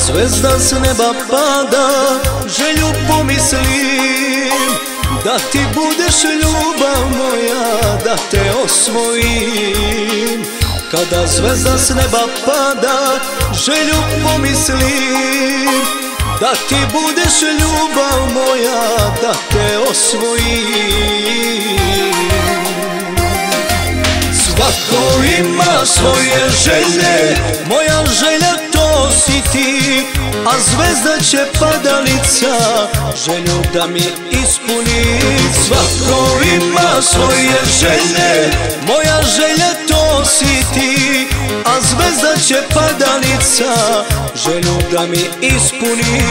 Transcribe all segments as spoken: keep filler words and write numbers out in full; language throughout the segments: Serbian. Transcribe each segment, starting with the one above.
zvezda s neba pada, želju pomislim da ti budeš ljubav moja, da te osvojim. Kada zvezda s neba pada, želju pomislim da ti budeš ljubav moja, da te osvojim. Svako ima svoje želje, moja želja to si ti, a zvezda će padalica želju da mi ispuni. Svako ima svoje želje, moja želja to si ti, a zvezda će padalica želju da mi ispuni.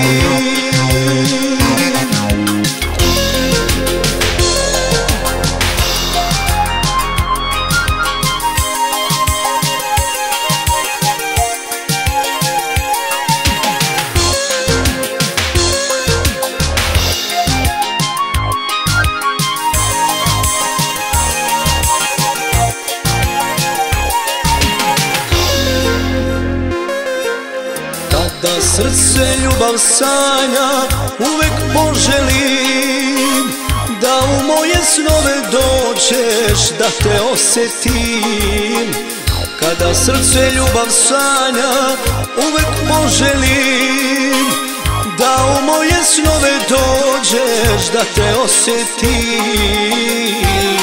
Da srce ljubav sanja, uvek poželim da u moje snove dođeš, da te osjetim. Kada srce ljubav sanja, uvek poželim da u moje snove dođeš, da te osjetim.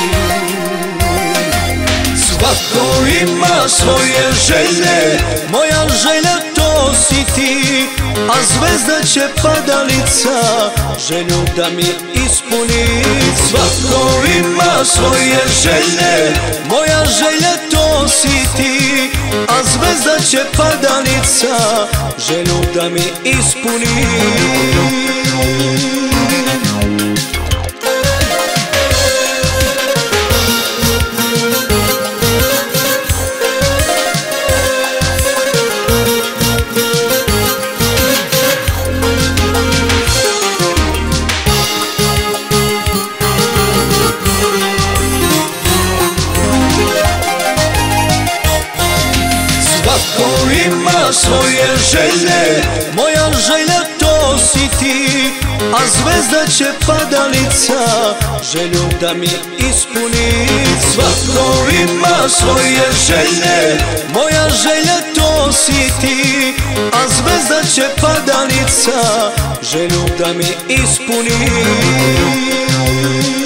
Svako ima svoje želje, moja želja to si ti, a zvezda će padalica želju da mi ispuni. Svako ima svoje želje, moja želja to si ti, a zvezda će padalica želju da mi ispuni. Svako ima svoje želje, moja želja to si ti, a zvezda će padalica želju da mi ispuni. Svako ima svoje želje, moja želja to si ti, a zvezda će padalica želju da mi ispuni.